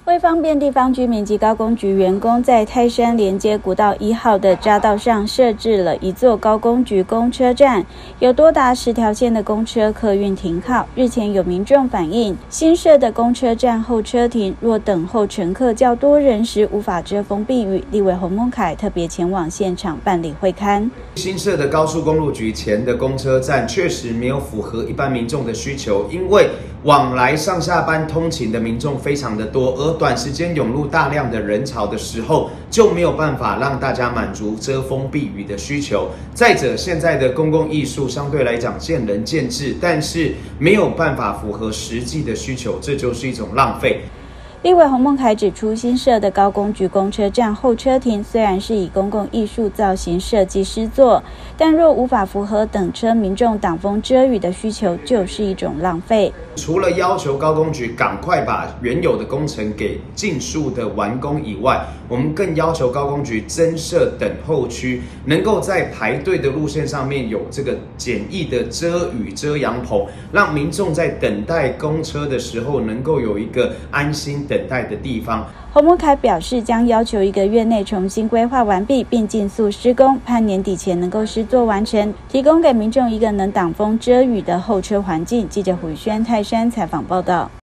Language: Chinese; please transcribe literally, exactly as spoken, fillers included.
为方便地方居民及高工局员工，在泰山连接国道一号的匝道上设置了一座高工局公车站，有多达十条线的公车客运停靠。日前有民众反映，新设的公车站候车亭若等候乘客较多人时，无法遮风避雨。立委洪孟凯特别前往现场办理会勘。 新设的高速公路局前的公车站确实没有符合一般民众的需求，因为往来上下班通勤的民众非常的多，而短时间涌入大量的人潮的时候，就没有办法让大家满足遮风避雨的需求。再者，现在的公共艺术相对来讲见仁见智，但是没有办法符合实际的需求，这就是一种浪费。 立委洪孟凯指出，新设的高工局公车站候车亭虽然是以公共艺术造型设计施作，但若无法符合等车民众挡风遮雨的需求，就是一种浪费。 除了要求高工局赶快把原有的工程给尽数的完工以外，我们更要求高工局增设等候区，能够在排队的路线上面有这个简易的遮雨遮阳棚，让民众在等待公车的时候能够有一个安心等待的地方。 洪孟凯表示，将要求一个月内重新规划完毕，并尽速施工，盼年底前能够施作完成，提供给民众一个能挡风遮雨的候车环境。记者胡宇轩泰山采访报道。